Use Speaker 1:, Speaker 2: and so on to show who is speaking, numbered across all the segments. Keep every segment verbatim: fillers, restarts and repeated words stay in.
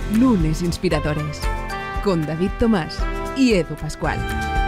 Speaker 1: Lunes Inspiradores, con David Tomás y Edu Pascual.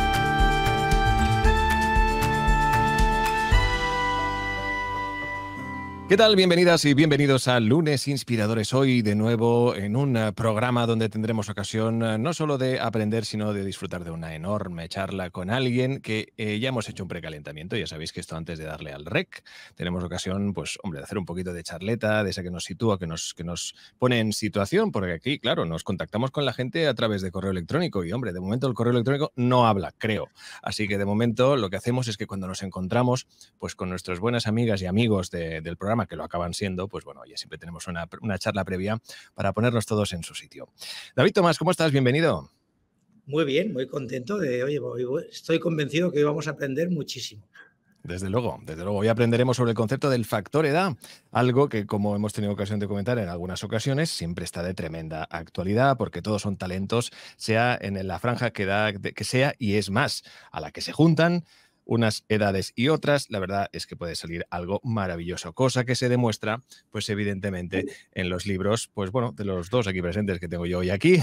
Speaker 2: ¿Qué tal? Bienvenidas y bienvenidos a Lunes Inspiradores. Hoy de nuevo en un programa donde tendremos ocasión no solo de aprender, sino de disfrutar de una enorme charla con alguien que eh, ya hemos hecho un precalentamiento. Ya sabéis que esto antes de darle al rec tenemos ocasión, pues hombre, de hacer un poquito de charleta, de esa que nos sitúa, que nos, que nos pone en situación, porque aquí, claro, nos contactamos con la gente a través de correo electrónico y, hombre, de momento el correo electrónico no habla, creo. Así que de momento lo que hacemos es que cuando nos encontramos pues con nuestras buenas amigas y amigos de, del programa, que lo acaban siendo, pues bueno, ya siempre tenemos una, una charla previa para ponernos todos en su sitio. David Tomás, ¿cómo estás? Bienvenido.
Speaker 3: Muy bien, muy contento de, oye, estoy convencido que hoy vamos a aprender muchísimo.
Speaker 2: Desde luego, desde luego. Hoy aprenderemos sobre el concepto del factor edad, algo que, como hemos tenido ocasión de comentar en algunas ocasiones, siempre está de tremenda actualidad, porque todos son talentos, sea en la franja que, da, que sea, y es más, a la que se juntan unas edades y otras, la verdad es que puede salir algo maravilloso, cosa que se demuestra, pues evidentemente, en los libros, pues bueno, de los dos aquí presentes que tengo yo hoy aquí.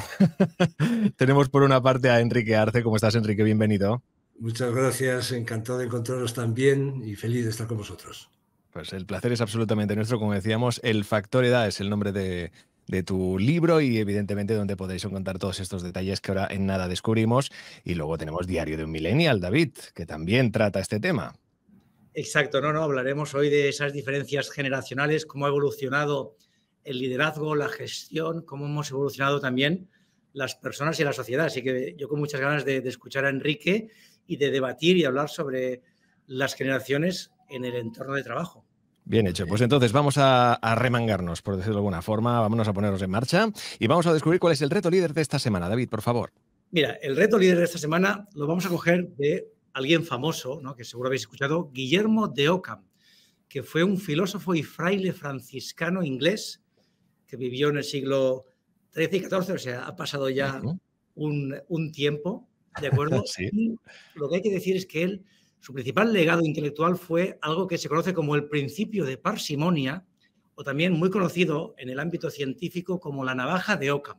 Speaker 2: Tenemos por una parte a Enrique Arce. ¿Cómo estás, Enrique? Bienvenido.
Speaker 4: Muchas gracias, encantado de encontraros también y feliz de estar con vosotros.
Speaker 2: Pues el placer es absolutamente nuestro. Como decíamos, El factor edad es el nombre de, de tu libro y evidentemente donde podéis encontrar todos estos detalles que ahora en nada descubrimos. Y luego tenemos Diario de un Millennial, David, que también trata este tema.
Speaker 3: Exacto, no, no, hablaremos hoy de esas diferencias generacionales, cómo ha evolucionado el liderazgo, la gestión, cómo hemos evolucionado también las personas y la sociedad. Así que yo con muchas ganas de, de escuchar a Enrique y de debatir y hablar sobre las generaciones en el entorno de trabajo.
Speaker 2: Bien hecho. Pues entonces vamos a, a remangarnos, por decirlo de alguna forma, vámonos a ponernos en marcha y vamos a descubrir cuál es el reto líder de esta semana. David, por favor.
Speaker 3: Mira, el reto líder de esta semana lo vamos a coger de alguien famoso, ¿no?, que seguro habéis escuchado, Guillermo de Ockham, que fue un filósofo y fraile franciscano inglés que vivió en el siglo trece y catorce, o sea, ha pasado ya uh-huh. un, un tiempo, ¿de acuerdo?
Speaker 2: Sí.
Speaker 3: Y lo que hay que decir es que él, su principal legado intelectual fue algo que se conoce como el principio de parsimonia, o también muy conocido en el ámbito científico como la navaja de Ockham.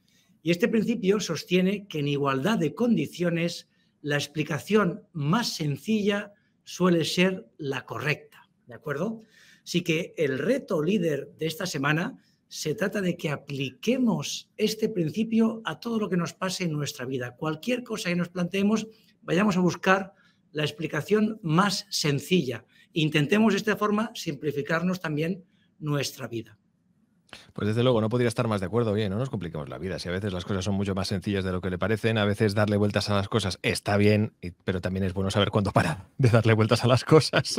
Speaker 3: Y este principio sostiene que en igualdad de condiciones la explicación más sencilla suele ser la correcta, ¿de acuerdo? Así que el reto líder de esta semana se trata de que apliquemos este principio a todo lo que nos pase en nuestra vida. Cualquier cosa que nos planteemos, vayamos a buscar la explicación más sencilla. Intentemos de esta forma simplificarnos también nuestra vida.
Speaker 2: Pues desde luego, no podría estar más de acuerdo. Bien, no nos compliquemos la vida. Si a veces las cosas son mucho más sencillas de lo que le parecen, a veces darle vueltas a las cosas está bien, pero también es bueno saber cuándo parar de darle vueltas a las cosas.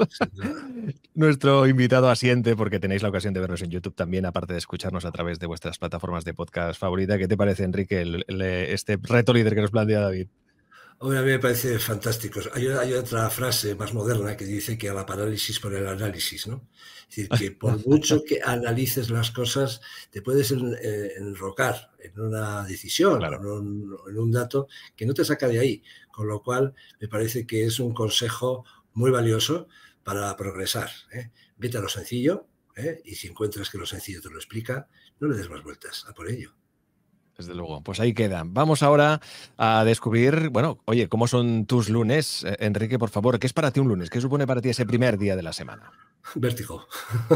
Speaker 2: Nuestro invitado asiente, porque tenéis la ocasión de vernos en YouTube también, aparte de escucharnos a través de vuestras plataformas de podcast favorita. ¿Qué te parece, Enrique, el, el, este reto líder que nos plantea David?
Speaker 4: Hombre, a mí me parece fantástico. Hay, hay otra frase más moderna que dice que a la parálisis por el análisis, ¿no? Es decir, que por mucho que analices las cosas, te puedes en, eh, enrocar en una decisión, claro, en, un, en un dato que no te saca de ahí. Con lo cual, me parece que es un consejo muy valioso para progresar, ¿eh? Vete a lo sencillo, ¿eh? Y si encuentras que lo sencillo te lo explica, no le des más vueltas, a por ello.
Speaker 2: Desde luego, pues ahí queda. Vamos ahora a descubrir, bueno, oye, ¿cómo son tus lunes? Eh, Enrique, por favor, ¿qué es para ti un lunes? ¿Qué supone para ti ese primer día de la semana?
Speaker 4: Vértigo.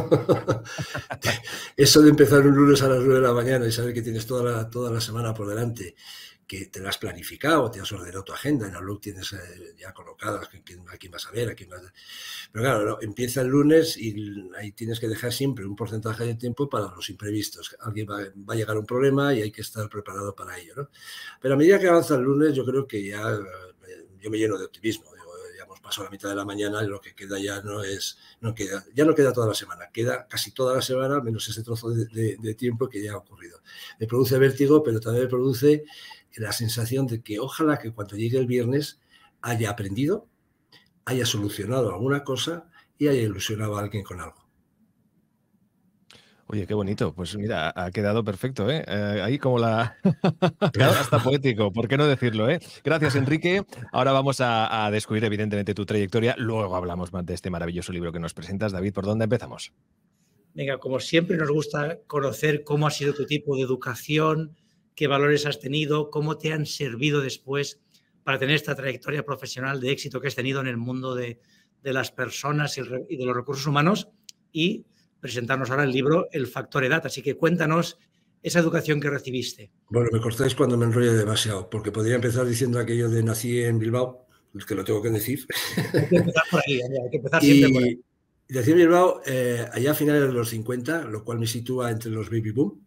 Speaker 4: Eso de empezar un lunes a las nueve de la mañana y saber que tienes toda la, toda la semana por delante, que te la has planificado, te has ordenado tu agenda, en Outlook tienes eh, ya colocadas a quién, a quién vas a ver, a quién vas a... Pero claro, no, empieza el lunes y ahí tienes que dejar siempre un porcentaje de tiempo para los imprevistos. Alguien va, va a llegar un problema y hay que estar preparado para ello, ¿no? Pero a medida que avanza el lunes, yo creo que ya eh, yo me lleno de optimismo. Digo, ya hemos pasado la mitad de la mañana y lo que queda ya no es, no queda, ya no queda toda la semana, queda casi toda la semana, menos ese trozo de, de, de tiempo que ya ha ocurrido. Me produce vértigo, pero también me produce la sensación de que ojalá que cuando llegue el viernes haya aprendido, haya solucionado alguna cosa y haya ilusionado a alguien con algo.
Speaker 2: Oye, qué bonito. Pues mira, ha quedado perfecto, ¿eh? eh ahí como la... Hasta poético, ¿por qué no decirlo, eh? Gracias, Enrique. Ahora vamos a, a descubrir, evidentemente, tu trayectoria. Luego hablamos más de este maravilloso libro que nos presentas. David, ¿por dónde empezamos?
Speaker 3: Venga, como siempre nos gusta conocer cómo ha sido tu tipo de educación, qué valores has tenido, cómo te han servido después para tener esta trayectoria profesional de éxito que has tenido en el mundo de, de las personas y, el, y de los recursos humanos, y presentarnos ahora el libro El Factor Edad. Así que cuéntanos esa educación que recibiste.
Speaker 4: Bueno, me cortáis cuando me enrollo demasiado, porque podría empezar diciendo aquello de nací en Bilbao, que lo tengo que decir.
Speaker 3: Hay que empezar por ahí, hay que empezar siempre
Speaker 4: y,
Speaker 3: por ahí.
Speaker 4: Y nací en Bilbao eh, allá a finales de los cincuenta, lo cual me sitúa entre los baby boom.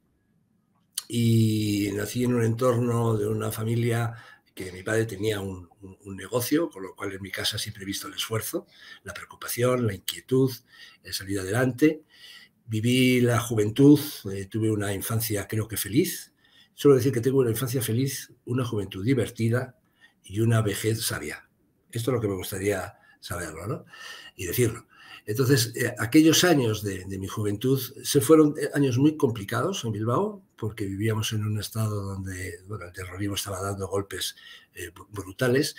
Speaker 4: Y nací en un entorno de una familia que mi padre tenía un, un, un negocio, con lo cual en mi casa siempre he visto el esfuerzo, la preocupación, la inquietud, el salir adelante. Viví la juventud, eh, tuve una infancia creo que feliz. Suelo decir que tengo una infancia feliz, una juventud divertida y una vejez sabia. Esto es lo que me gustaría saberlo, ¿no? Y decirlo. Entonces, eh, aquellos años de, de mi juventud se fueron años muy complicados en Bilbao, porque vivíamos en un estado donde bueno, el terrorismo estaba dando golpes eh, brutales.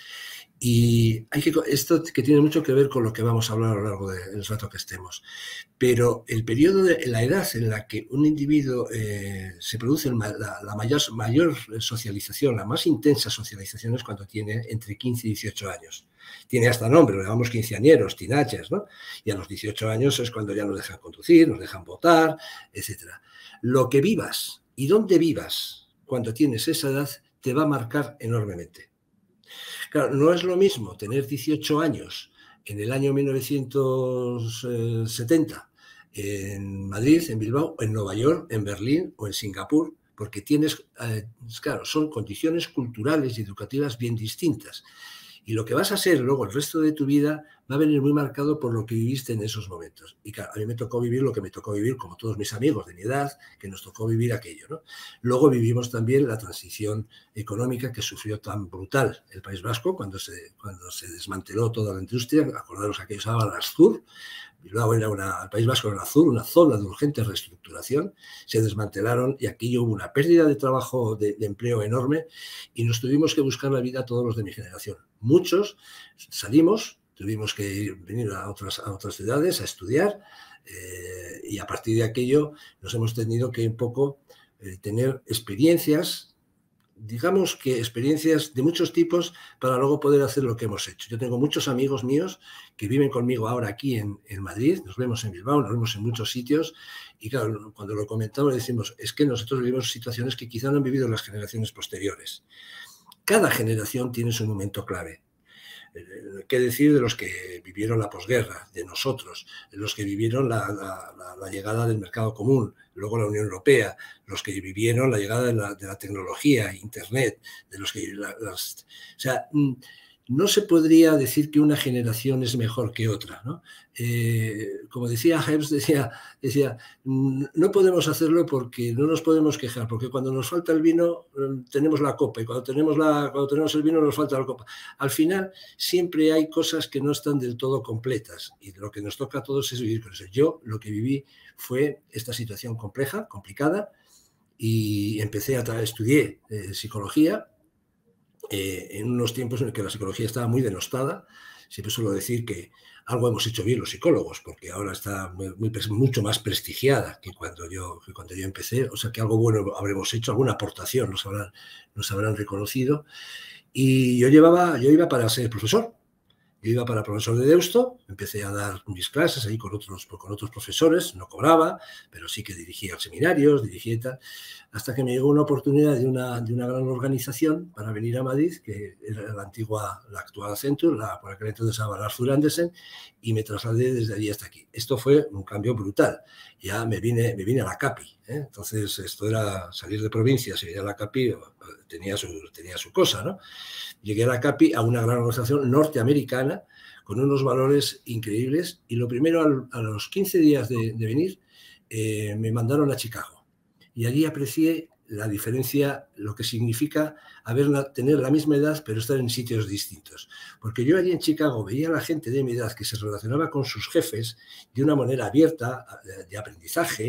Speaker 4: Y hay que, esto que tiene mucho que ver con lo que vamos a hablar a lo largo del rato que estemos. Pero el periodo de la edad en la que un individuo eh, se produce la, la mayor, mayor socialización, la más intensa socialización es cuando tiene entre quince y dieciocho años. Tiene hasta nombre, lo llamamos quinceañeros, teenagers, ¿no? Y a los dieciocho años es cuando ya nos dejan conducir, nos dejan votar, etcétera. Lo que vivas y dónde vivas cuando tienes esa edad te va a marcar enormemente. Claro, no es lo mismo tener dieciocho años en el año mil novecientos setenta en Madrid, en Bilbao, en Nueva York, en Berlín o en Singapur, porque tienes, eh, claro, son condiciones culturales y educativas bien distintas. Y lo que vas a ser luego el resto de tu vida va a venir muy marcado por lo que viviste en esos momentos. Y claro, a mí me tocó vivir lo que me tocó vivir, como todos mis amigos de mi edad, que nos tocó vivir aquello, ¿no? Luego vivimos también la transición económica que sufrió tan brutal el País Vasco cuando se, cuando se desmanteló toda la industria. Acordaros que aquello se llamaba Astur. Bilbao era una, el País Vasco era una Azur, una zona de urgente reestructuración, se desmantelaron y aquí hubo una pérdida de trabajo, de, de empleo enorme y nos tuvimos que buscar la vida todos los de mi generación. Muchos salimos, tuvimos que ir, venir a otras, a otras ciudades a estudiar eh, y a partir de aquello nos hemos tenido que un poco eh, tener experiencias, digamos que experiencias de muchos tipos para luego poder hacer lo que hemos hecho. Yo tengo muchos amigos míos que viven conmigo ahora aquí en, en Madrid, nos vemos en Bilbao, nos vemos en muchos sitios y claro, cuando lo comentamos decimos, es que nosotros vivimos situaciones que quizá no han vivido las generaciones posteriores. Cada generación tiene su momento clave. ¿Qué decir de los que vivieron la posguerra, de nosotros, de los que vivieron la, la, la, la llegada del mercado común, luego la Unión Europea, los que vivieron la llegada de la, de la tecnología, Internet, de los que... La, las, o sea, no se podría decir que una generación es mejor que otra, ¿no? Eh, como decía Hobbes, decía, decía, no podemos hacerlo porque no nos podemos quejar, porque cuando nos falta el vino tenemos la copa y cuando tenemos, la, cuando tenemos el vino nos falta la copa. Al final siempre hay cosas que no están del todo completas y lo que nos toca a todos es vivir con eso. Yo lo que viví fue esta situación compleja, complicada y empecé a estudiar eh, psicología. Eh, en unos tiempos en los que la psicología estaba muy denostada. Siempre suelo decir que algo hemos hecho bien los psicólogos, porque ahora está muy, muy, mucho más prestigiada que cuando, yo, que cuando yo empecé. O sea que algo bueno habremos hecho, alguna aportación nos habrán, nos habrán reconocido. Y yo, llevaba, yo iba para ser profesor. Yo iba para profesor de Deusto, empecé a dar mis clases ahí con otros, con otros profesores, no cobraba, pero sí que dirigía seminarios, dirigía tal, hasta que me llegó una oportunidad de una, de una gran organización para venir a Madrid, que era la antigua, la actual Accenture, la, por aquel entonces se llamaba Arthur Andersen, y me trasladé desde allí hasta aquí. Esto fue un cambio brutal. Ya me vine, me vine a la CAPI, ¿eh? Entonces esto era salir de provincia, se venía a la CAPI, tenía su, tenía su cosa, ¿no? Llegué a la CAPI, a una gran organización norteamericana con unos valores increíbles y lo primero, al, a los quince días de, de venir, eh, me mandaron a Chicago y allí aprecié la diferencia, lo que significa haber, tener la misma edad pero estar en sitios distintos. Porque yo allí en Chicago veía a la gente de mi edad que se relacionaba con sus jefes de una manera abierta, de aprendizaje,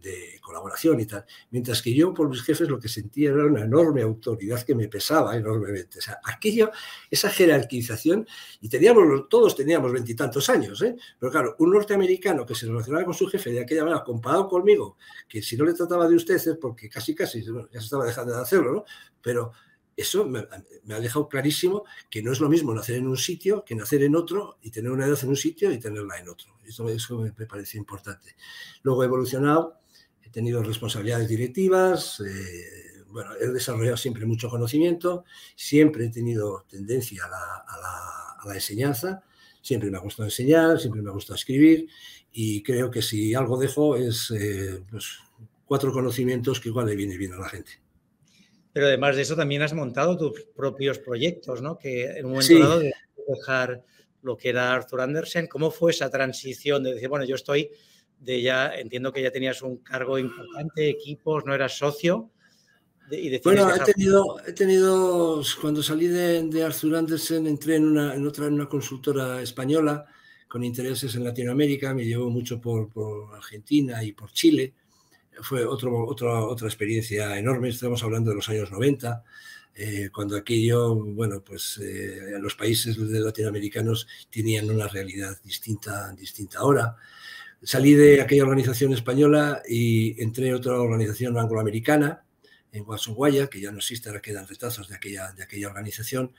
Speaker 4: de colaboración y tal. Mientras que yo, por mis jefes, lo que sentía era una enorme autoridad que me pesaba enormemente. O sea, aquello, esa jerarquización, y teníamos, todos teníamos veintitantos años, ¿eh? Pero claro, un norteamericano que se relacionaba con su jefe de aquella manera, comparado conmigo, que si no le trataba de usted es porque casi casi, bueno, ya se estaba dejando de hacerlo, ¿no? Pero eso me, me ha dejado clarísimo que no es lo mismo nacer en un sitio que nacer en otro y tener una edad en un sitio y tenerla en otro. Eso, eso me, me pareció importante. Luego he evolucionado, he tenido responsabilidades directivas, eh, bueno, he desarrollado siempre mucho conocimiento, siempre he tenido tendencia a la, a la, a la enseñanza, siempre me ha gustado enseñar, siempre me ha gustado escribir y creo que si algo dejo es eh, pues, cuatro conocimientos que igual le viene bien a la gente.
Speaker 3: Pero además de eso también has montado tus propios proyectos, ¿no? Que en un momento
Speaker 4: Sí.
Speaker 3: dado de dejar lo que era Arthur Andersen. ¿Cómo fue esa transición de decir, bueno, yo estoy de ya, entiendo que ya tenías un cargo importante, equipos, no eras socio? De, y
Speaker 4: bueno,
Speaker 3: dejar...
Speaker 4: he tenido, he tenido, cuando salí de, de Arthur Andersen, entré en una, en otra, en una consultora española con intereses en Latinoamérica, me llevó mucho por, por Argentina y por Chile. Fue otro, otro, otra experiencia enorme, estamos hablando de los años noventa, eh, cuando aquello, bueno, pues eh, los países latinoamericanos tenían una realidad distinta, distinta ahora. Salí de aquella organización española y entré en otra organización angloamericana, en Guasonguaya, que ya no existe, ahora quedan retazos de aquella, de aquella organización,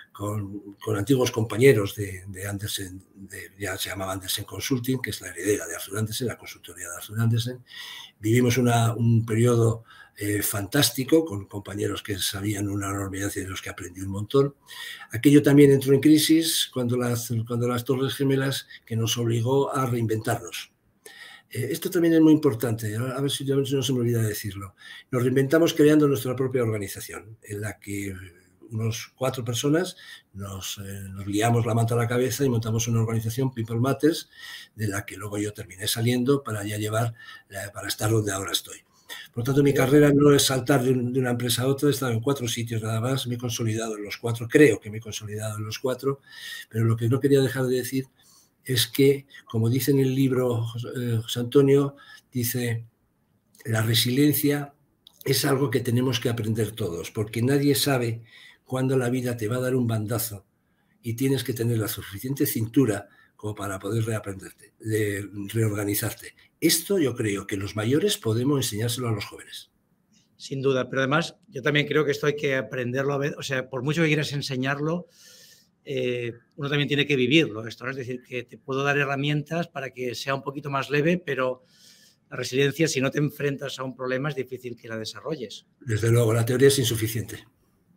Speaker 4: con, con antiguos compañeros de, de Andersen, de, ya se llamaba Andersen Consulting, que es la heredera de Arthur Andersen, la consultoría de Arthur Andersen. Vivimos una, un periodo eh, fantástico con compañeros que sabían una enormidad y de los que aprendí un montón. Aquello también entró en crisis cuando las, cuando las Torres Gemelas, que nos obligó a reinventarnos. Eh, esto también es muy importante, a ver si no se me olvida decirlo. Nos reinventamos creando nuestra propia organización, en la que unos cuatro personas nos, eh, nos liamos la manta a la cabeza y montamos una organización, People Matters, de la que luego yo terminé saliendo para ya llevar, eh, para estar donde ahora estoy. Por lo tanto, mi carrera no es saltar de, un, de una empresa a otra, he estado en cuatro sitios nada más, me he consolidado en los cuatro, creo que me he consolidado en los cuatro, pero lo que no quería dejar de decir es que, como dice en el libro eh, José Antonio, dice, la resiliencia es algo que tenemos que aprender todos, porque nadie sabe cuándo la vida te va a dar un bandazo y tienes que tener la suficiente cintura como para poder reaprenderte, de reorganizarte. Esto yo creo que los mayores podemos enseñárselo a los jóvenes.
Speaker 3: Sin duda, pero además yo también creo que esto hay que aprenderlo a ver, o sea, por mucho que quieras enseñarlo, eh, uno también tiene que vivirlo esto, ¿no? Es decir, que te puedo dar herramientas para que sea un poquito más leve, pero la resiliencia, si no te enfrentas a un problema, es difícil que la desarrolles.
Speaker 4: Desde luego, la teoría es insuficiente.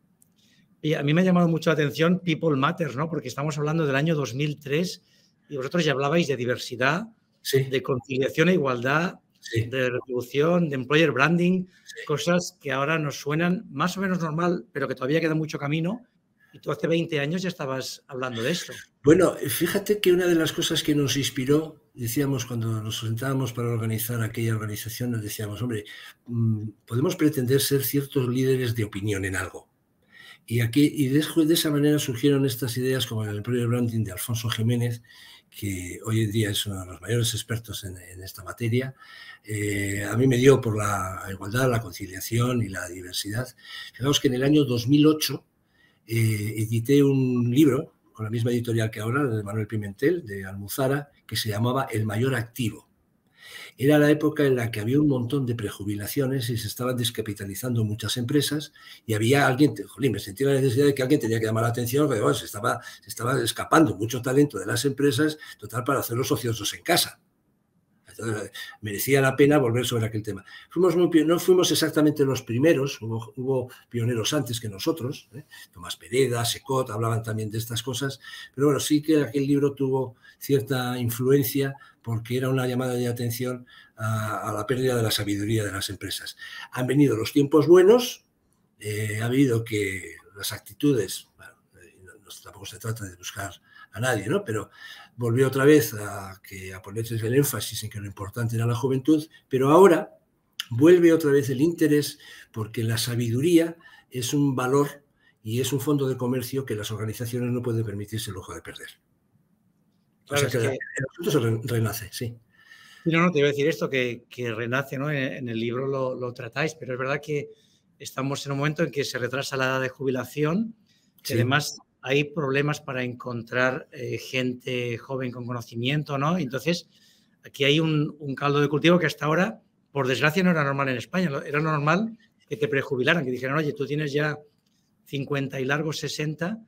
Speaker 3: Y a mí me ha llamado mucho la atención People Matters, ¿no? Porque estamos hablando del año dos mil tres y vosotros ya hablabais de diversidad,
Speaker 4: sí.
Speaker 3: de conciliación e igualdad, sí. de retribución, de employer branding, sí. cosas que ahora nos suenan más o menos normal, pero que todavía queda mucho camino. Y tú hace veinte años ya estabas hablando de esto.
Speaker 4: Bueno, fíjate que una de las cosas que nos inspiró, decíamos cuando nos sentábamos para organizar aquella organización, nos decíamos, hombre, podemos pretender ser ciertos líderes de opinión en algo. Y, aquí, y de, de esa manera surgieron estas ideas como el employer branding de Alfonso Jiménez, que hoy en día es uno de los mayores expertos en, en esta materia. Eh, a mí me dio por la igualdad, la conciliación y la diversidad. Fijaos que en el año dos mil ocho eh, edité un libro con la misma editorial que ahora, de Manuel Pimentel, de Almuzara, que se llamaba El mayor activo. Era la época en la que había un montón de prejubilaciones y se estaban descapitalizando muchas empresas y había alguien, jolín, me sentí la necesidad de que alguien tenía que llamar la atención, porque bueno, se, estaba, se estaba escapando mucho talento de las empresas, total, para hacerlos ociosos en casa. Entonces, merecía la pena volver sobre aquel tema. Fuimos muy, no fuimos exactamente los primeros, hubo, hubo pioneros antes que nosotros, ¿eh? Tomás Pereda, Secot, hablaban también de estas cosas, pero bueno, sí que aquel libro tuvo cierta influencia porque era una llamada de atención a, a la pérdida de la sabiduría de las empresas. Han venido los tiempos buenos, eh, ha habido que las actitudes, bueno, no, no, tampoco se trata de buscar a nadie, ¿no? Pero volvió otra vez a, que, a ponerse el énfasis en que lo importante era la juventud, pero ahora vuelve otra vez el interés porque la sabiduría es un valor y es un fondo de comercio que las organizaciones no pueden permitirse el lujo de perder. Claro, o sea que, que el asunto se re, renace, sí.
Speaker 3: Y no, no, te iba a decir esto, que, que renace, ¿no? En, en el libro lo, lo tratáis, pero es verdad que estamos en un momento en que se retrasa la edad de jubilación, que
Speaker 4: Sí.
Speaker 3: además hay problemas para encontrar eh, gente joven con conocimiento, ¿no? Entonces, aquí hay un, un caldo de cultivo que hasta ahora, por desgracia, no era normal en España. Era normal que te prejubilaran, que dijeran, oye, tú tienes ya cincuenta y largos sesenta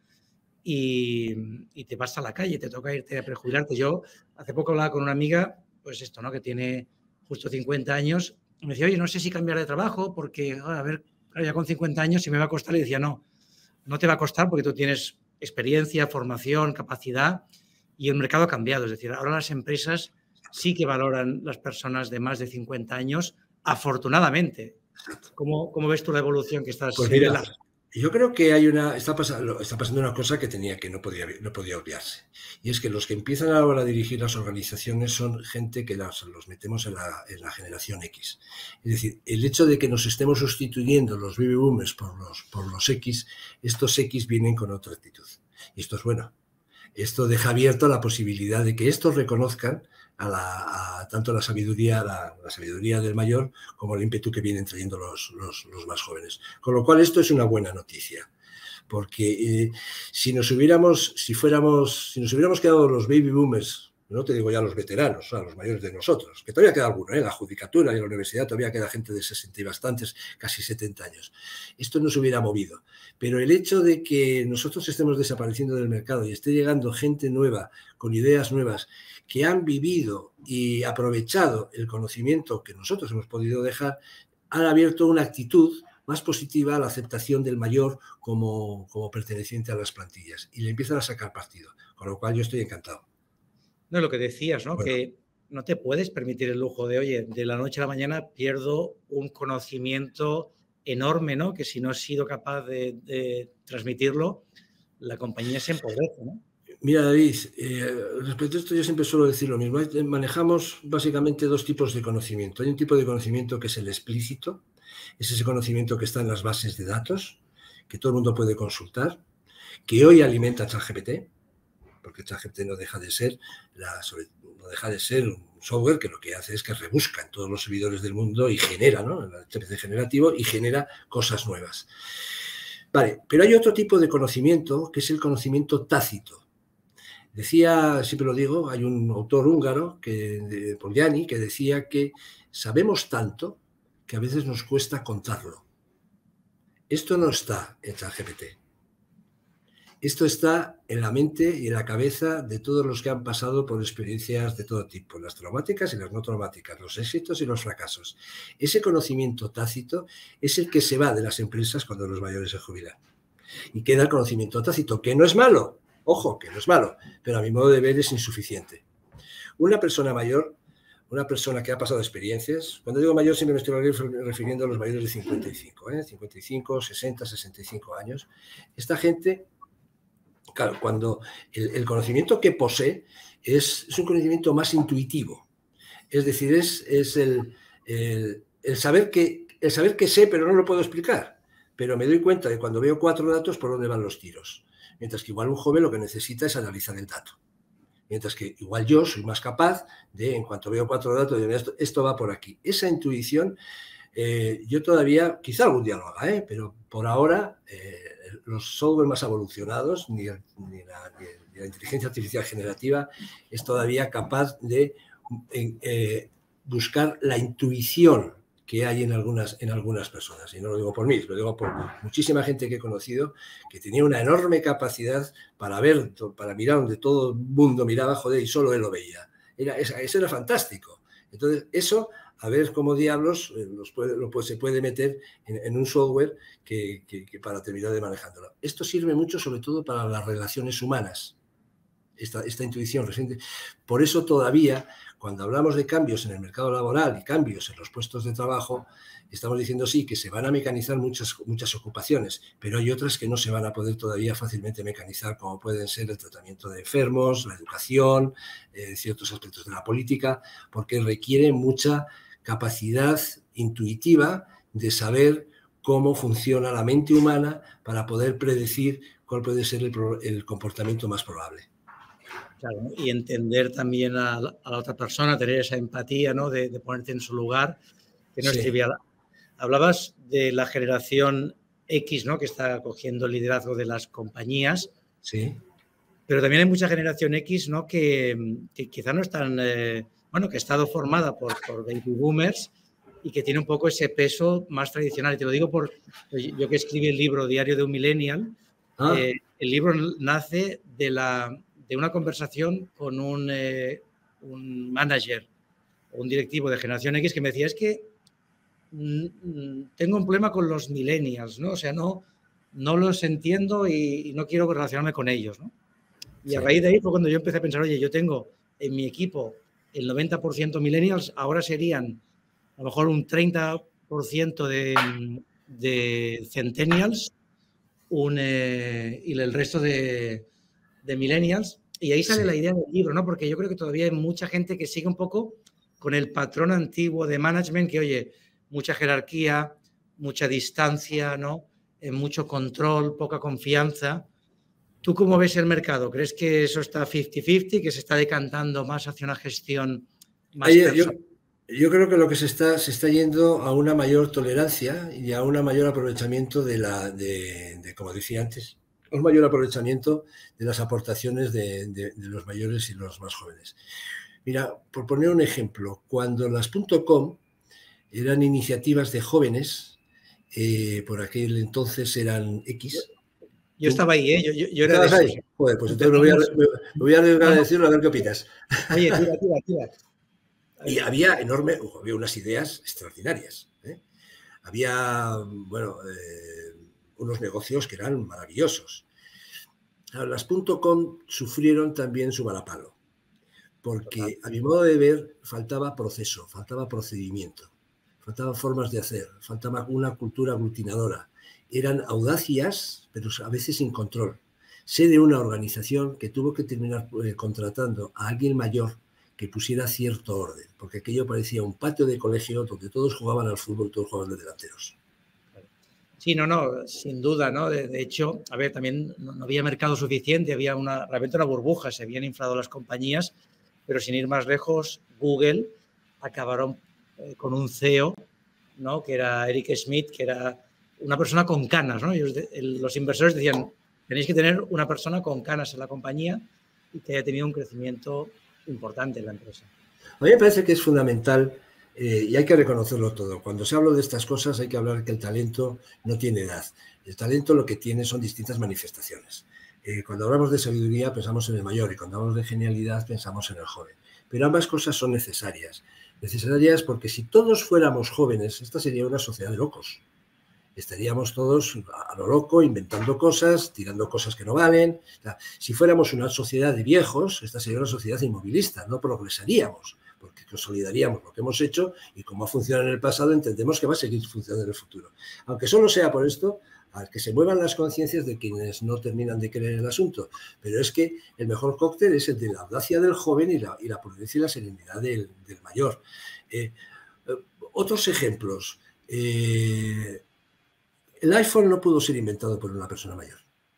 Speaker 3: y, y te vas a la calle, te toca irte a prejubilarte. Yo hace poco hablaba con una amiga, pues esto, ¿no? Que tiene justo cincuenta años, y me decía, oye, no sé si cambiar de trabajo porque, a ver, ya con cincuenta años si me va a costar. Y decía, no, no te va a costar porque tú tienes experiencia, formación, capacidad y el mercado ha cambiado. Es decir, ahora las empresas sí que valoran las personas de más de cincuenta años, afortunadamente. ¿Cómo, cómo ves tú la evolución que estás
Speaker 4: Pues mira,
Speaker 3: señalando?
Speaker 4: yo creo que hay una, está pasando, está pasando una cosa que tenía que no podía, no podía obviarse. Y es que los que empiezan ahora a dirigir las organizaciones son gente que las, los metemos en la, en la generación X. Es decir, el hecho de que nos estemos sustituyendo los baby boomers por los, por los X, estos X vienen con otra actitud. Y esto es bueno. Esto deja abierto la posibilidad de que estos reconozcan a la, a tanto la sabiduría, la, la sabiduría del mayor como el ímpetu que vienen trayendo los, los, los más jóvenes. Con lo cual esto es una buena noticia, porque eh, si nos hubiéramos, si fuéramos, si nos hubiéramos quedado los baby boomers, no te digo ya los veteranos, o sea, los mayores de nosotros, que todavía queda alguno, ¿eh? La judicatura y la universidad todavía queda gente de sesenta y bastantes, casi setenta años. Esto nos hubiera movido. Pero el hecho de que nosotros estemos desapareciendo del mercado y esté llegando gente nueva, con ideas nuevas, que han vivido y aprovechado el conocimiento que nosotros hemos podido dejar, han abierto una actitud más positiva a la aceptación del mayor como, como perteneciente a las plantillas y le empiezan a sacar partido, con lo cual yo estoy encantado.
Speaker 3: No, lo que decías, ¿no?
Speaker 4: Bueno.
Speaker 3: Que no te puedes permitir el lujo de, oye, de la noche a la mañana pierdo un conocimiento enorme, ¿no? Que si no he sido capaz de, de transmitirlo, la compañía se empobrece, ¿no?
Speaker 4: Mira, David, eh, respecto a esto yo siempre suelo decir lo mismo. Manejamos básicamente dos tipos de conocimiento. Hay un tipo de conocimiento que es el explícito, es ese conocimiento que está en las bases de datos, que todo el mundo puede consultar, que hoy alimenta ChatGPT, porque ChatGPT no deja de ser la, no deja de ser un software que lo que hace es que rebusca en todos los servidores del mundo y genera, ¿no? El ChatGPT generativo y genera cosas nuevas. Vale, pero hay otro tipo de conocimiento que es el conocimiento tácito. Decía, siempre lo digo, hay un autor húngaro, que, de Polanyi, que decía que sabemos tanto que a veces nos cuesta contarlo. Esto no está en ChatGPT. Esto está en la mente y en la cabeza de todos los que han pasado por experiencias de todo tipo, las traumáticas y las no traumáticas, los éxitos y los fracasos. Ese conocimiento tácito es el que se va de las empresas cuando los mayores se jubilan. Y queda el conocimiento tácito, que no es malo, ojo, que no es malo, pero a mi modo de ver es insuficiente. Una persona mayor, una persona que ha pasado experiencias, cuando digo mayor siempre me estoy refiriendo a los mayores de cincuenta y cinco, ¿eh? cincuenta y cinco, sesenta, sesenta y cinco años. Esta gente... Claro, cuando el, el conocimiento que posee es, es un conocimiento más intuitivo. Es decir, es, es el, el, el, saber que, el saber que sé, pero no lo puedo explicar. Pero me doy cuenta de cuando veo cuatro datos por dónde van los tiros. Mientras que igual un joven lo que necesita es analizar el dato. Mientras que igual yo soy más capaz de, en cuanto veo cuatro datos, de esto, esto va por aquí. Esa intuición, eh, yo todavía, quizá algún día lo haga, ¿eh? Pero por ahora... Eh, los software más evolucionados, ni, ni, la, ni la inteligencia artificial generativa es todavía capaz de eh, buscar la intuición que hay en algunas, en algunas personas. Y no lo digo por mí, lo digo por muchísima gente que he conocido que tenía una enorme capacidad para ver, para mirar donde todo el mundo miraba, joder, y solo él lo veía. Era, eso era fantástico. Entonces, eso... a ver cómo diablos los puede, lo puede, se puede meter en, en un software que, que, que para terminar de manejándolo. Esto sirve mucho sobre todo para las relaciones humanas, esta, esta intuición reciente. Por eso todavía, cuando hablamos de cambios en el mercado laboral y cambios en los puestos de trabajo, estamos diciendo sí, que se van a mecanizar muchas, muchas ocupaciones, pero hay otras que no se van a poder todavía fácilmente mecanizar, como pueden ser el tratamiento de enfermos, la educación, eh, ciertos aspectos de la política, porque requiere mucha capacidad intuitiva de saber cómo funciona la mente humana para poder predecir cuál puede ser el, el comportamiento más probable.
Speaker 3: Claro, ¿no? Y entender también a la, a la otra persona, tener esa empatía, ¿no? De, de ponerte en su lugar, que no sí. es trivial. Hablabas de la generación X, ¿no? Que está cogiendo el liderazgo de las compañías.
Speaker 4: Sí.
Speaker 3: Pero también hay mucha generación X, ¿no? Que, que quizá no están, eh, bueno, que ha estado formada por, por baby boomers y que tiene un poco ese peso más tradicional. Y te lo digo por yo que escribí el libro Diario de un Millennial. Ah. Eh, el libro nace de, la, de una conversación con un, eh, un manager o un directivo de generación X que me decía, es que mm, tengo un problema con los millennials, ¿no? O sea, no, no los entiendo y, y no quiero relacionarme con ellos, ¿no? Y a raíz de ahí fue cuando yo empecé a pensar, oye, yo tengo en mi equipo el noventa por ciento millennials, ahora serían a lo mejor un treinta por ciento de, de centennials un, eh, y el resto de, de millennials. Y ahí sale sí. la idea del libro, ¿no? Porque yo creo que todavía hay mucha gente que sigue un poco con el patrón antiguo de management, que, oye, mucha jerarquía, mucha distancia, ¿no? Eh, mucho control, poca confianza. ¿Tú cómo ves el mercado? ¿Crees que eso está cincuenta cincuenta, que se está decantando más hacia una gestión más
Speaker 4: Ay, personal? Yo, yo creo que lo que se está, se está yendo a una mayor tolerancia y a un mayor aprovechamiento de, la, de, de, como decía antes, un mayor aprovechamiento de las aportaciones de, de, de los mayores y los más jóvenes. Mira, por poner un ejemplo, cuando las punto com eran iniciativas de jóvenes, eh, por aquel entonces eran X.
Speaker 3: Yo estaba ahí, ¿eh? Yo, yo, yo era de
Speaker 4: ahí? Esos. Joder, pues entonces me voy a, me, me voy a arriesgar a decirlo a ver qué opinas.
Speaker 3: Oye, tira, tira, tira.
Speaker 4: Y había enorme, había unas ideas extraordinarias, ¿eh? Había, bueno, eh, unos negocios que eran maravillosos. Las punto com sufrieron también su varapalo, porque a mi modo de ver faltaba proceso, faltaba procedimiento, faltaban formas de hacer, faltaba una cultura aglutinadora. Eran audacias, pero a veces sin control. Sé de una organización que tuvo que terminar eh, contratando a alguien mayor que pusiera cierto orden, porque aquello parecía un patio de colegio donde todos jugaban al fútbol y todos jugaban de delanteros.
Speaker 3: Sí, no, no, sin duda, ¿no? De, de hecho, a ver, también no, no había mercado suficiente, había una, realmente una burbuja, se habían inflado las compañías, pero sin ir más lejos, Google acabaron eh, con un C E O, ¿no? Que era Eric Schmidt, que era una persona con canas, ¿no? Ellos, el, los inversores decían, tenéis que tener una persona con canas en la compañía y que haya tenido un crecimiento importante en la empresa.
Speaker 4: A mí me parece que es fundamental eh, y hay que reconocerlo todo. Cuando se habla de estas cosas hay que hablar que el talento no tiene edad. El talento lo que tiene son distintas manifestaciones. Eh, cuando hablamos de sabiduría pensamos en el mayor y cuando hablamos de genialidad pensamos en el joven. Pero ambas cosas son necesarias. Necesarias porque si todos fuéramos jóvenes, esta sería una sociedad de locos. Estaríamos todos a lo loco, inventando cosas, tirando cosas que no valen. O sea, si fuéramos una sociedad de viejos, esta sería una sociedad inmovilista, no progresaríamos, porque consolidaríamos lo que hemos hecho y como ha funcionado en el pasado, entendemos que va a seguir funcionando en el futuro. Aunque solo sea por esto, a que se muevan las conciencias de quienes no terminan de creer el asunto. Pero es que el mejor cóctel es el de la audacia del joven y la, y la prudencia y la serenidad del, del mayor. Eh, eh, otros ejemplos. Eh, El iPhone no pudo ser inventado por una persona mayor.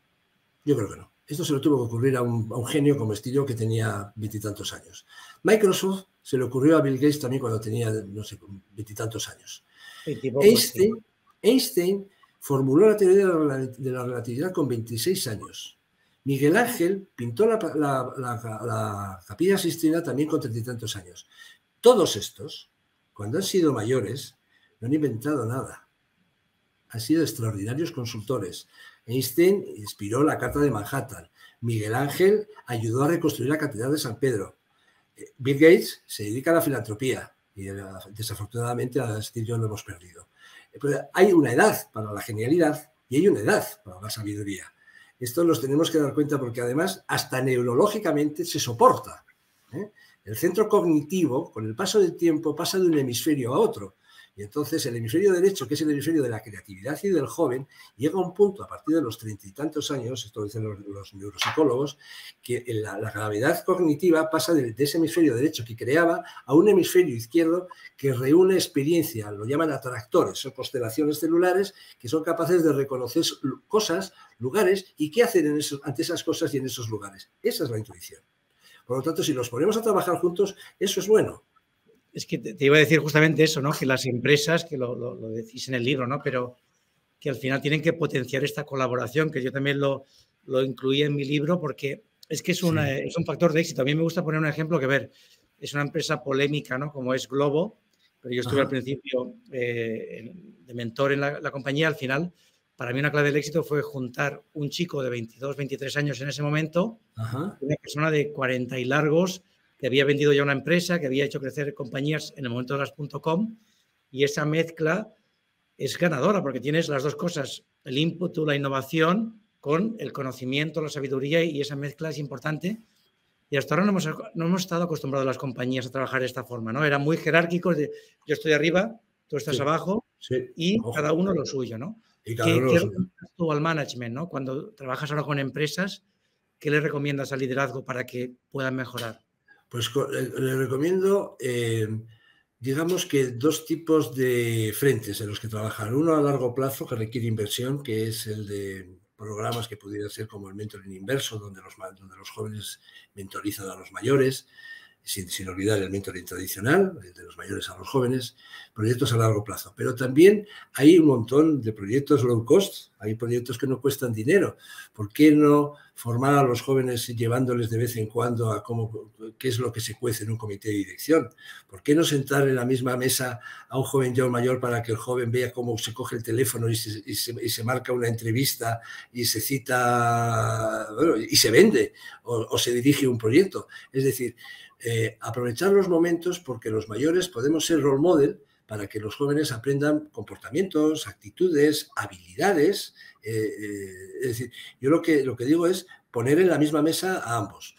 Speaker 4: Yo creo que no. Esto se le tuvo que ocurrir a un, a un genio como Steve que tenía veintitantos años. Microsoft se le ocurrió a Bill Gates también cuando tenía, no sé, veintitantos años. Einstein, Einstein formuló la teoría de la, de la relatividad con veintiséis años. Miguel Ángel pintó la, la, la, la Capilla Sixtina también con treinta y tantos años. Todos estos, cuando han sido mayores, no han inventado nada. Han sido extraordinarios consultores. Einstein inspiró la Carta de Manhattan. Miguel Ángel ayudó a reconstruir la Catedral de San Pedro. Bill Gates se dedica a la filantropía y desafortunadamente a Steve Jobs lo hemos perdido. Pero hay una edad para la genialidad y hay una edad para la sabiduría. Esto nos tenemos que dar cuenta porque además hasta neurológicamente se soporta, ¿eh? El centro cognitivo, con el paso del tiempo, pasa de un hemisferio a otro. Y entonces el hemisferio derecho, que es el hemisferio de la creatividad y del joven, llega a un punto a partir de los treinta y tantos años, esto lo dicen los, los neuropsicólogos, que la, la gravedad cognitiva pasa de, de ese hemisferio derecho que creaba a un hemisferio izquierdo que reúne experiencia, lo llaman atractores, son constelaciones celulares que son capaces de reconocer cosas, lugares y qué hacer en esos, ante esas cosas y en esos lugares. Esa es la intuición. Por lo tanto, si los ponemos a trabajar juntos, eso es bueno.
Speaker 3: Es que te, te iba a decir justamente eso, ¿no? Que las empresas, que lo, lo, lo decís en el libro, ¿no? Pero que al final tienen que potenciar esta colaboración, que yo también lo, lo incluí en mi libro, porque es que es, una, sí. es un factor de éxito. A mí me gusta poner un ejemplo que, ver, es una empresa polémica, ¿no? Como es Globo, pero yo estuve Ajá. al principio eh, de mentor en la, la compañía. Al final, para mí una clave del éxito fue juntar un chico de veintidós, veintitrés años en ese momento, Ajá. una persona de cuarenta y largos, que había vendido ya una empresa, que había hecho crecer compañías en el momento de las .com, y esa mezcla es ganadora porque tienes las dos cosas, el input, la innovación, con el conocimiento, la sabiduría, y esa mezcla es importante. Y hasta ahora no hemos, no hemos estado acostumbrados las compañías a trabajar de esta forma, ¿no? Era muy jerárquico, de, yo estoy arriba, tú estás sí, abajo, sí, y ojo. Cada uno lo suyo, ¿no?
Speaker 4: Y cada
Speaker 3: ¿Qué,
Speaker 4: uno
Speaker 3: ¿qué
Speaker 4: lo suyo.
Speaker 3: recomiendas tú al management, ¿no? Cuando trabajas ahora con empresas, ¿qué le recomiendas al liderazgo para que puedan mejorar?
Speaker 4: Pues le, le recomiendo, eh, digamos que dos tipos de frentes en los que trabajar. Uno a largo plazo, que requiere inversión, que es el de programas que pudieran ser como el mentoring inverso, donde los, donde los jóvenes mentorizan a los mayores, sin, sin olvidar el mentoring tradicional, el de los mayores a los jóvenes, proyectos a largo plazo. Pero también hay un montón de proyectos low cost, hay proyectos que no cuestan dinero. ¿Por qué no formar a los jóvenes llevándoles de vez en cuando a cómo, qué es lo que se cuece en un comité de dirección? ¿Por qué no sentar en la misma mesa a un joven y a un mayor para que el joven vea cómo se coge el teléfono y se, y se, y se marca una entrevista y se cita, bueno, y se vende o, o se dirige un proyecto? Es decir, eh, aprovechar los momentos, porque los mayores podemos ser role model para que los jóvenes aprendan comportamientos, actitudes, habilidades. Eh, eh, es decir, yo lo que, lo que digo es poner en la misma mesa a ambos.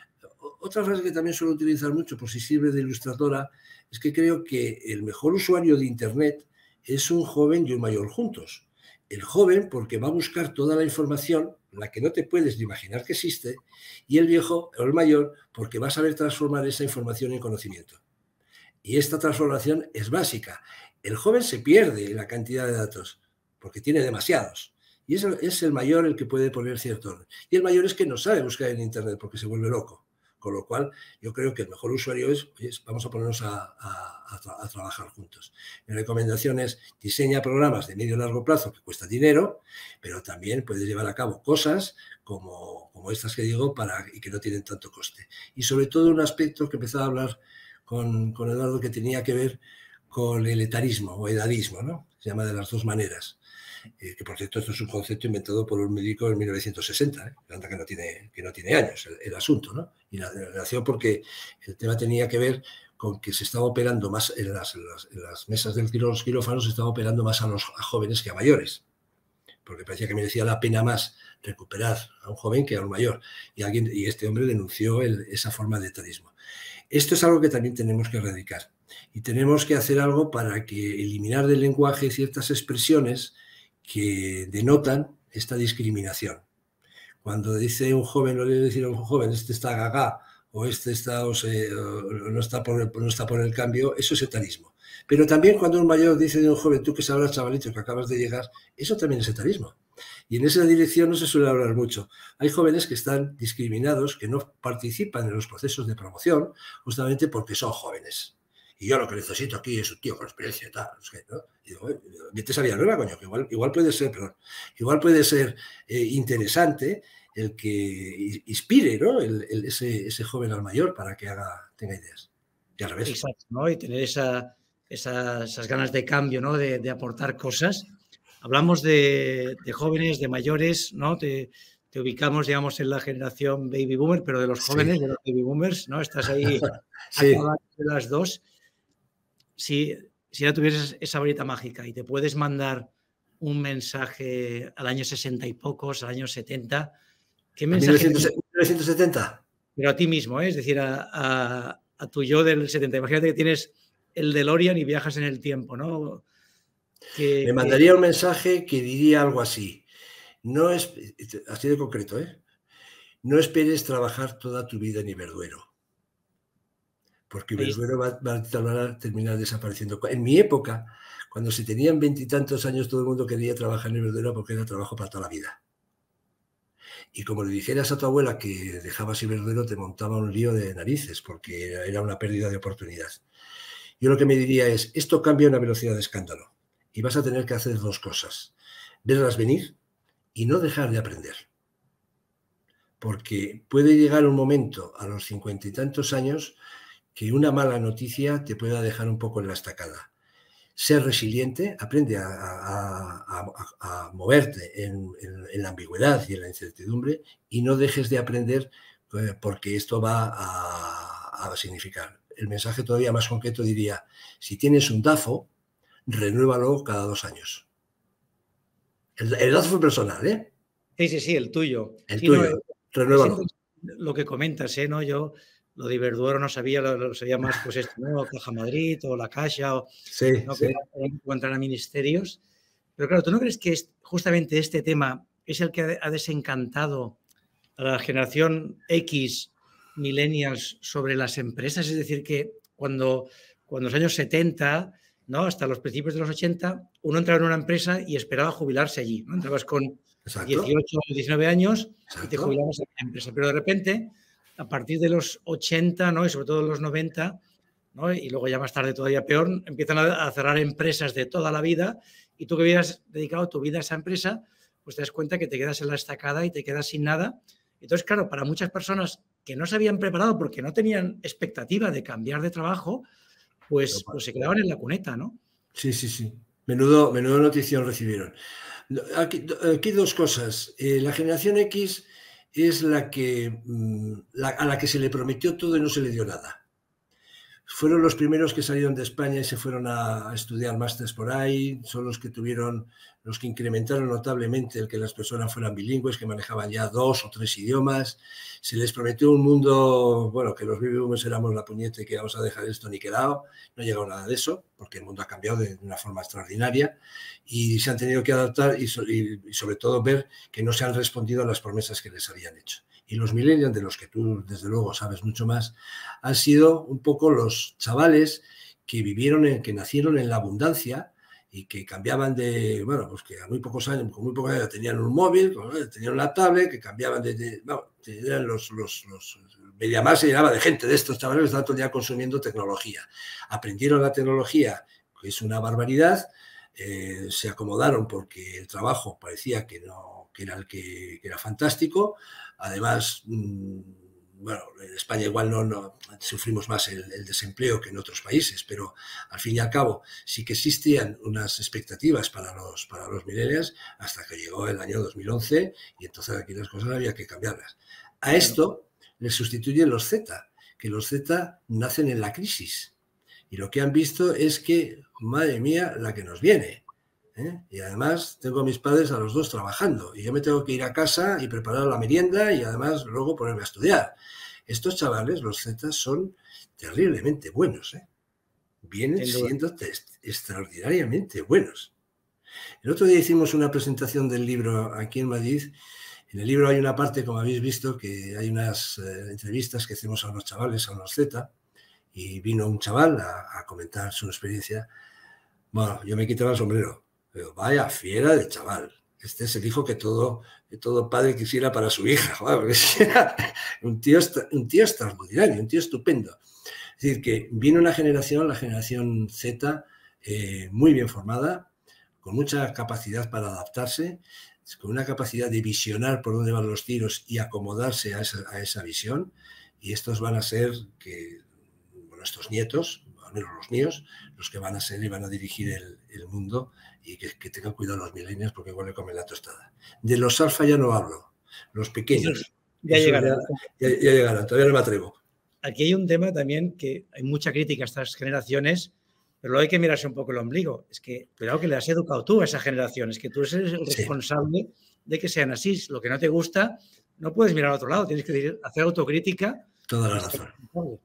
Speaker 4: Otra frase que también suelo utilizar mucho, por si sirve de ilustradora, es que creo que el mejor usuario de Internet es un joven y un mayor juntos. El joven porque va a buscar toda la información, la que no te puedes ni imaginar que existe, y el viejo o el mayor porque va a saber transformar esa información en conocimiento. Y esta transformación es básica. El joven se pierde en la cantidad de datos porque tiene demasiados. Y es el, es el mayor el que puede poner cierto orden. Y el mayor es que no sabe buscar en Internet porque se vuelve loco. Con lo cual, yo creo que el mejor usuario es, es vamos a ponernos a, a, a, tra a trabajar juntos. Mi recomendación es diseña programas de medio y largo plazo que cuestan dinero, pero también puedes llevar a cabo cosas como, como estas que digo para, y que no tienen tanto coste. Y sobre todo un aspecto que empezaba a hablar Con, con Eduardo, que tenía que ver con el etarismo o edadismo, ¿no? Se llama de las dos maneras. Eh, que por cierto, esto es un concepto inventado por un médico en mil novecientos sesenta, ¿eh? que, no tiene, que no tiene años el, el asunto, ¿no? Y nació porque el tema tenía que ver con que se estaba operando más en las, en las, en las mesas de los quirófanos, se estaba operando más a los a jóvenes que a mayores. Porque parecía que merecía la pena más recuperar a un joven que a un mayor. Y, alguien, y este hombre denunció el, esa forma de etarismo. Esto es algo que también tenemos que erradicar y tenemos que hacer algo para que eliminar del lenguaje ciertas expresiones que denotan esta discriminación. Cuando dice un joven, lo debe decir a un joven, este está gaga o este está, o se, o no, está por el, no está por el cambio, eso es etarismo. Pero también cuando un mayor dice de un joven, tú que sabrás, chavalito, que acabas de llegar, eso también es etarismo. Y en esa dirección no se suele hablar mucho. Hay jóvenes que están discriminados, que no participan en los procesos de promoción, justamente porque son jóvenes. Y yo lo que necesito aquí es un tío con experiencia y tal. ¿No? Y digo, vete a Villanueva, coño, que igual, igual puede ser, perdón, igual puede ser eh, interesante el que inspire, ¿no? el, el, ese, ese joven al mayor para que haga, tenga ideas. Y al revés.
Speaker 3: Exacto, ¿no? Y tener esa, esa, esas ganas de cambio, ¿no? De, de aportar cosas. Hablamos de, de jóvenes, de mayores, ¿no? Te, te ubicamos, digamos, en la generación baby boomer, pero de los jóvenes, sí. de los baby boomers, ¿no? Estás ahí sí. a cada de las dos. Si, si ahora tuvieras esa varita mágica y te puedes mandar un mensaje al año sesenta y pocos, al año setenta, ¿qué mensaje?
Speaker 4: ¿mil novecientos setenta?
Speaker 3: Pero a ti mismo, ¿eh? Es decir, a, a, a tu yo del setenta. Imagínate que tienes el DeLorean y viajas en el tiempo, ¿no?
Speaker 4: Que, me mandaría que... un mensaje que diría algo así. No es, así de concreto, ¿eh? No esperes trabajar toda tu vida en Iberduero. Porque Iberduero va, va a terminar desapareciendo. En mi época, cuando se tenían veintitantos años, todo el mundo quería trabajar en Iberduero porque era trabajo para toda la vida. Y como le dijeras a tu abuela que dejabas Iberdrola, te montaba un lío de narices, porque era una pérdida de oportunidad. Yo lo que me diría es, esto cambia a una velocidad de escándalo y vas a tener que hacer dos cosas. Verlas venir y no dejar de aprender. Porque puede llegar un momento a los cincuenta y tantos años que una mala noticia te pueda dejar un poco en la estacada. Ser resiliente, aprende a, a, a, a moverte en, en, en la ambigüedad y en la incertidumbre y no dejes de aprender eh, porque esto va a, a significar. El mensaje todavía más concreto diría, si tienes un DAFO, renuévalo cada dos años. El, el DAFO personal, ¿eh?
Speaker 3: Sí, sí, sí, el tuyo.
Speaker 4: El
Speaker 3: sí,
Speaker 4: tuyo,
Speaker 3: no,
Speaker 4: renuévalo.
Speaker 3: Lo que comentas, ¿eh? ¿No? Yo lo de Iberdrola no sabía, lo, lo sabía más pues esto, ¿no? Caja Madrid o La Caixa, o,
Speaker 4: sí,
Speaker 3: ¿no?
Speaker 4: Sí.
Speaker 3: Que encuentran a ministerios. Pero claro, ¿tú no crees que es, justamente este tema es el que ha desencantado a la generación X, millennials, sobre las empresas? Es decir, que cuando, cuando en los años setenta, ¿no? Hasta los principios de los ochenta, uno entraba en una empresa y esperaba jubilarse allí, ¿no? Entrabas con Exacto. dieciocho o diecinueve años Exacto. y te jubilabas en la empresa. Pero de repente, a partir de los ochenta, ¿no? Y sobre todo los noventa, ¿no? Y luego ya más tarde todavía peor, empiezan a cerrar empresas de toda la vida y tú que habías dedicado tu vida a esa empresa, pues te das cuenta que te quedas en la estacada y te quedas sin nada. Entonces, claro, para muchas personas que no se habían preparado porque no tenían expectativa de cambiar de trabajo, pues, pues se quedaban en la cuneta, ¿no?
Speaker 4: Sí, sí, sí. Menudo, menudo notición recibieron. Aquí, aquí dos cosas. Eh, la generación X es la que la, a la que se le prometió todo y no se le dio nada. Fueron los primeros que salieron de España y se fueron a, a estudiar másters por ahí, son los que tuvieron, los que incrementaron notablemente el que las personas fueran bilingües, que manejaban ya dos o tres idiomas. Se les prometió un mundo, bueno, que los baby boomers éramos la puñeta y que íbamos a dejar esto niquelado. No ha llegado nada de eso, porque el mundo ha cambiado de una forma extraordinaria y se han tenido que adaptar y, so, y, y sobre todo ver que no se han respondido a las promesas que les habían hecho. Y los millennials, de los que tú desde luego sabes mucho más, han sido un poco los chavales que vivieron, en, que nacieron en la abundancia y que cambiaban de, bueno, pues que a muy pocos años, con muy pocos años tenían un móvil, tenían una tablet, que cambiaban de, de no, eran los, los, los, Mediamar se llenaba de gente, de estos chavales que estaban todo el día consumiendo tecnología. Aprendieron la tecnología, que es una barbaridad, eh, se acomodaron porque el trabajo parecía que no, que era el que, que era fantástico. Además, bueno, en España igual no, no sufrimos más el, el desempleo que en otros países, pero al fin y al cabo sí que existían unas expectativas para los, para los millennials hasta que llegó el año dos mil once y entonces aquí las cosas había que cambiarlas. A esto le sustituyen los Z, que los Z nacen en la crisis y lo que han visto es que, madre mía, la que nos viene. ¿Eh? Y además tengo a mis padres a los dos trabajando y yo me tengo que ir a casa y preparar la merienda y además luego ponerme a estudiar. Estos chavales, los Z, son terriblemente buenos, ¿eh? Vienen siendo extraordinariamente buenos. El otro día hicimos una presentación del libro aquí en Madrid. En el libro hay una parte, como habéis visto, que hay unas eh, entrevistas que hacemos a unos chavales, a unos Z, y vino un chaval a, a comentar su experiencia. Bueno, yo me quitaba el sombrero. Pero vaya fiera de chaval. Este es el hijo que todo, que todo padre quisiera para su hija. Joder, un, tío, un tío extraordinario, un tío estupendo. Es decir, que viene una generación, la generación Z, eh, muy bien formada, con mucha capacidad para adaptarse, con una capacidad de visionar por dónde van los tiros y acomodarse a esa, a esa visión. Y estos van a ser que bueno, estos nietos, al menos los míos, los que van a ser y van a dirigir el, el mundo. Y que, que tengan cuidado los millennials porque igual le comen la tostada. De los alfa ya no hablo, los pequeños.
Speaker 3: Ya llegarán.
Speaker 4: Ya, ya, ya llegarán, todavía no me atrevo.
Speaker 3: Aquí hay un tema también que hay mucha crítica a estas generaciones, pero luego hay que mirarse un poco el ombligo. Es que, cuidado que le has educado tú a esa generación, es que tú eres el responsable sí. de que sean así. Lo que no te gusta, no puedes mirar a otro lado, tienes que hacer autocrítica.
Speaker 4: Toda la razón.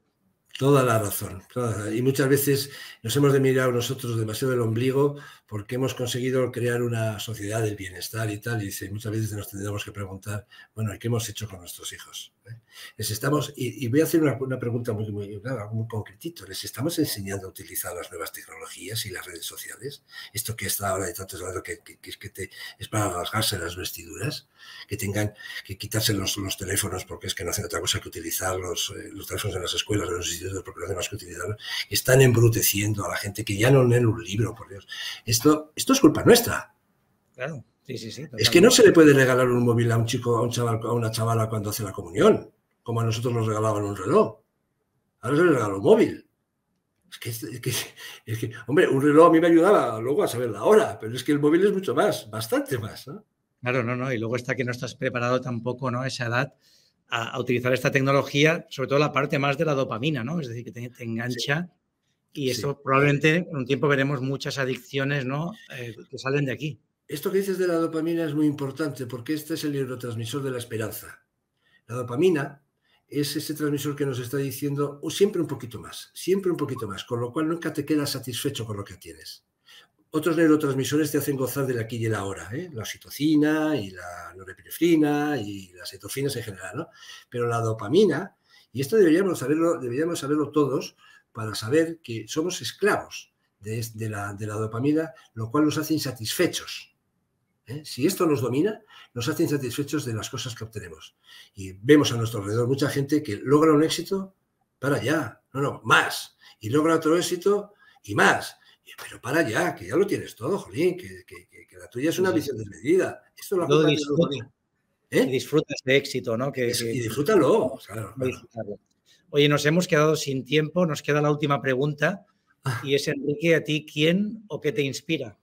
Speaker 4: Toda la razón. Toda, y muchas veces nos hemos de mirar nosotros demasiado el ombligo porque hemos conseguido crear una sociedad del bienestar y tal. Y dice, muchas veces nos tendríamos que preguntar, bueno, ¿qué hemos hecho con nuestros hijos? ¿Eh? Les estamos, y, y voy a hacer una, una pregunta muy, muy, muy concretito. ¿Les estamos enseñando a utilizar las nuevas tecnologías y las redes sociales? Esto que está ahora de tanto hablando que, que, que, que te, es para rasgarse las vestiduras, que tengan que quitarse los, los teléfonos porque es que no hacen otra cosa que utilizar los, eh, los teléfonos en las escuelas, en los institutos, porque no hacen más que utilizarlos. Están embruteciendo a la gente que ya no leen un libro, por Dios. Esto, esto es culpa nuestra.
Speaker 3: Claro, sí, sí, sí. Totalmente.
Speaker 4: Es que no se le puede regalar un móvil a un chico, a un chaval, a una chavala cuando hace la comunión, como a nosotros nos regalaban un reloj. Ahora se le regala un móvil. Es que, es, que, es que, hombre, un reloj a mí me ayudaba luego a saber la hora, pero es que el móvil es mucho más, bastante más, ¿no?
Speaker 3: Claro, no, no. Y luego está que no estás preparado tampoco, ¿no? A esa edad a, a utilizar esta tecnología, sobre todo la parte más de la dopamina, ¿no? Es decir, que te, te engancha. Sí. Y eso sí. Probablemente en un tiempo veremos muchas adicciones, ¿no? Eh, que salen de aquí.
Speaker 4: Esto que dices de la dopamina es muy importante porque este es el neurotransmisor de la esperanza. La dopamina es ese transmisor que nos está diciendo oh, siempre un poquito más, siempre un poquito más, con lo cual nunca te quedas satisfecho con lo que tienes. Otros neurotransmisores te hacen gozar del aquí y el ahora, ¿eh? La oxitocina y la norepinefrina y las endorfinas en general, ¿no? Pero la dopamina, y esto deberíamos saberlo, deberíamos saberlo todos para saber que somos esclavos de, de, la, de la dopamina, lo cual nos hace insatisfechos. ¿Eh? Si esto nos domina, nos hace insatisfechos de las cosas que obtenemos. Y vemos a nuestro alrededor mucha gente que logra un éxito, para allá, no, no, más. Y logra otro éxito y más. Pero para ya, que ya lo tienes todo, jolín, que, que, que la tuya es una visión desmedida. Esto lo
Speaker 3: todo disfruta, ¿eh? Y disfruta ese éxito, ¿no? Que,
Speaker 4: es,
Speaker 3: que,
Speaker 4: y disfrútalo, claro,
Speaker 3: claro. Oye, nos hemos quedado sin tiempo, nos queda la última pregunta. Y es, Enrique, ¿a ti quién o qué te inspira?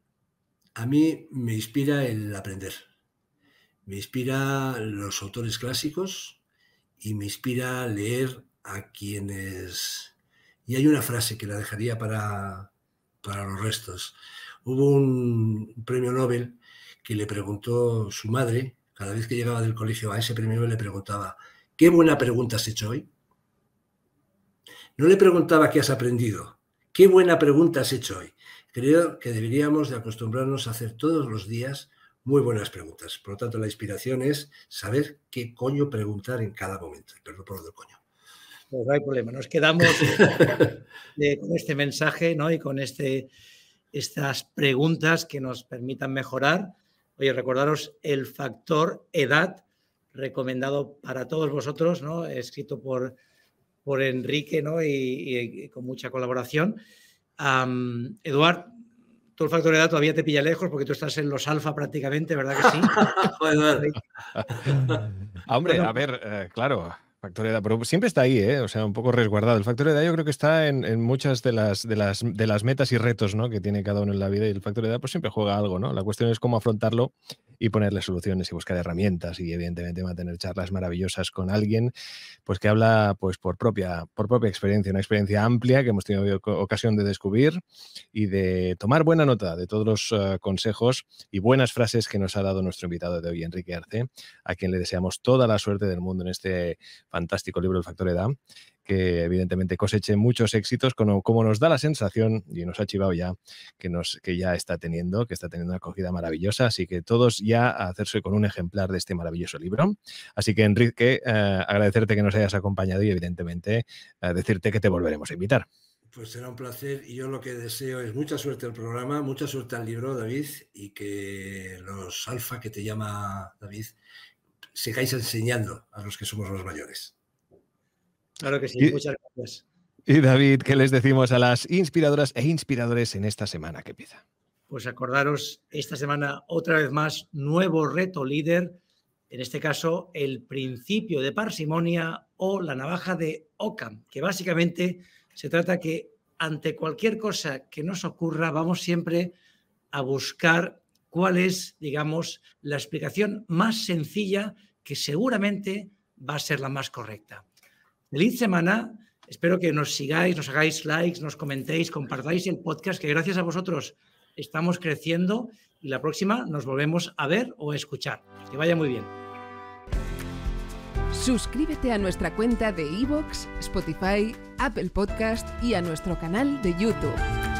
Speaker 4: A mí me inspira el aprender. Me inspira los autores clásicos y me inspira leer a quienes... Y hay una frase que la dejaría para... para los restos. Hubo un premio Nobel que le preguntó su madre, cada vez que llegaba del colegio a ese premio Nobel le preguntaba, ¿qué buena pregunta has hecho hoy? No le preguntaba qué has aprendido, ¿qué buena pregunta has hecho hoy? Creo que deberíamos de acostumbrarnos a hacer todos los días muy buenas preguntas. Por lo tanto, la inspiración es saber qué coño preguntar en cada momento. Perdón por lo del coño.
Speaker 3: Pues no hay problema, nos quedamos de, con este mensaje, ¿no? Y con este, estas preguntas que nos permitan mejorar. Oye, recordaros el factor edad, recomendado para todos vosotros, ¿no? Escrito por, por Enrique, ¿no? Y, y, y con mucha colaboración. Um, Eduard, tú el factor edad todavía te pilla lejos porque tú estás en los alfa prácticamente, ¿verdad que sí?
Speaker 2: Hombre, bueno, a ver, eh, claro... Factor edad, pero siempre está ahí, ¿eh? O sea, un poco resguardado. El factor edad yo creo que está en, en muchas de las, de, las, de las metas y retos, ¿no? Que tiene cada uno en la vida, y el factor edad pues siempre juega algo, ¿no? La cuestión es cómo afrontarlo y ponerle soluciones y buscar herramientas y evidentemente mantener charlas maravillosas con alguien pues que habla pues por propia, por propia experiencia, una experiencia amplia que hemos tenido ocasión de descubrir y de tomar buena nota de todos los uh, consejos y buenas frases que nos ha dado nuestro invitado de hoy, Enrique Arce, a quien le deseamos toda la suerte del mundo en este fantástico libro El factor edad, que evidentemente coseche muchos éxitos, como, como nos da la sensación, y nos ha chivado ya, que, nos, que ya está teniendo, que está teniendo una acogida maravillosa, así que todos ya a hacerse con un ejemplar de este maravilloso libro. Así que, Enrique, eh, agradecerte que nos hayas acompañado y evidentemente eh, decirte que te volveremos a invitar.
Speaker 4: Pues será un placer y yo lo que deseo es mucha suerte al programa, mucha suerte al libro, David, y que los alfa que te llama David sigáis enseñando a los que somos los mayores.
Speaker 3: Claro que sí,
Speaker 2: y,
Speaker 3: muchas gracias.
Speaker 2: Y David, ¿qué les decimos a las inspiradoras e inspiradores en esta semana que empieza?
Speaker 3: Pues acordaros, esta semana otra vez más, nuevo reto líder, en este caso el principio de parsimonia o la navaja de Occam, que básicamente se trata que ante cualquier cosa que nos ocurra vamos siempre a buscar cuál es, digamos, la explicación más sencilla que seguramente va a ser la más correcta. Feliz semana, espero que nos sigáis, nos hagáis likes, nos comentéis, compartáis el podcast, que gracias a vosotros estamos creciendo y la próxima nos volvemos a ver o a escuchar. Que vaya muy bien.
Speaker 1: Suscríbete a nuestra cuenta de iVoox, Spotify, Apple Podcast y a nuestro canal de YouTube.